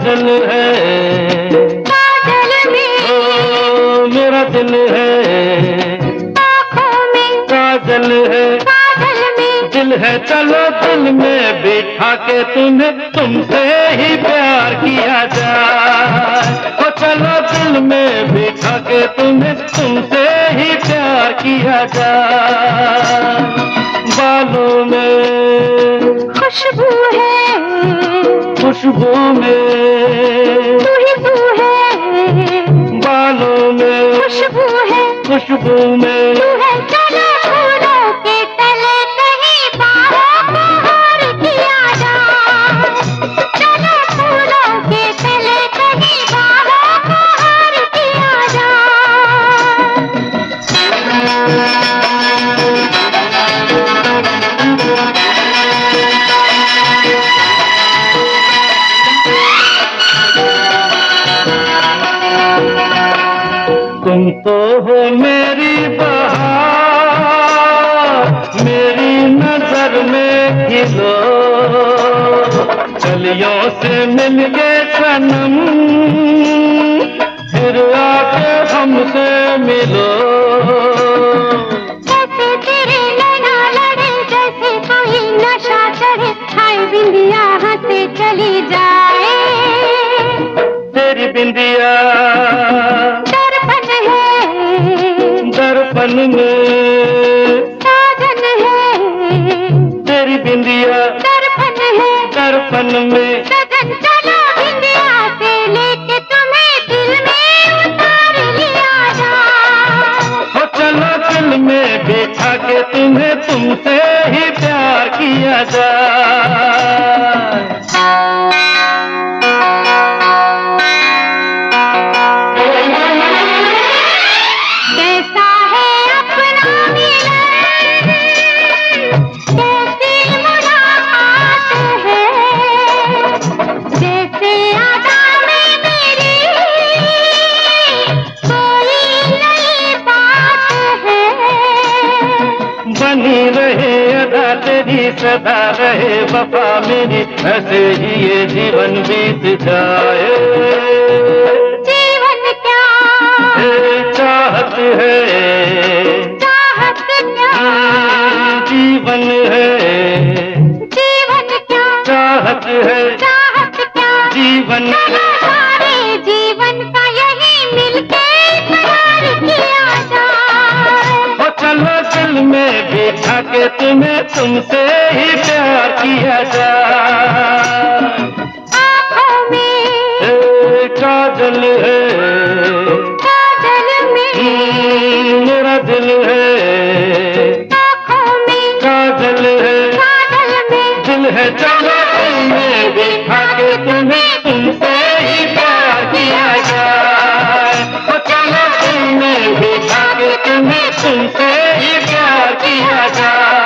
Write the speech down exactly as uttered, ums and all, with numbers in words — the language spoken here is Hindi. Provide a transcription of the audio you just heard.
काजल है, काजल में ओ मेरा दिल है, आँखों में काजल है, काजल में दिल है। चलो दिल में बिठा के तुम्हें तुमसे ही प्यार किया जाए, ओ चलो दिल में बिठा के तुम्हें तुमसे ही प्यार किया जाए। बालों में खुशबू है, खुशबू में तू ही तू है, बालों में खुशबू है, खुशबू में तू है। चलो फूलों के तले कहीं बाहों को हार किया जाए, चलो फूलों के तले कहीं बाहों को हार किया जाए। तुम तो हो मेरी बहार, मेरी नजर में खिलो, कलियों से मिल के सनम, फिर आके हमसे मिलो। जैसे तेरे नैना लड़े, जैसे कोई नशा चढ़े, हाय बिंदिया हंसे चली जाए। तेरी बिंदिया दर्पण है, दर्पण में साजन है, तेरी बिंदिया दर्पण है, दर्पण में सजन। चलो बिंदिया से लेके तुम्हें दिल में उतार लिया जाए, हो चलो दिल में बिठा के तुम्हें तुमसे ही प्यार किया जाए। कैसा है अपना मिलन, कैसी मुलाकात है, जैसे आदा में मेरी कोई नई बात है। बनी रहे अदा तेरी, सदा रहे वफा मेरी, ऐसे ही ये जीवन बीत जाए। जीवन क्या, ये चाहत है, चाहत क्या, जीवन है, जीवन क्या, चाहत है, चाहत क्या, जीवन चलो सारे जीवन का यही मिलके इकरार किया जाए। हो चलो दिल में बिठा के तुम्हें तुमसे ही प्यार किया जाए। आँखों में ए, काजल है, काजल में मेरा दिल है, आँखों में काजल है, काजल में दिल है। चलो दिल में बिठा के तुम्हें तुमसे ही प्यार किया जाए, हो चलो दिल में बिठा के तुम्हें तुमसे ही प्यार किया जाए।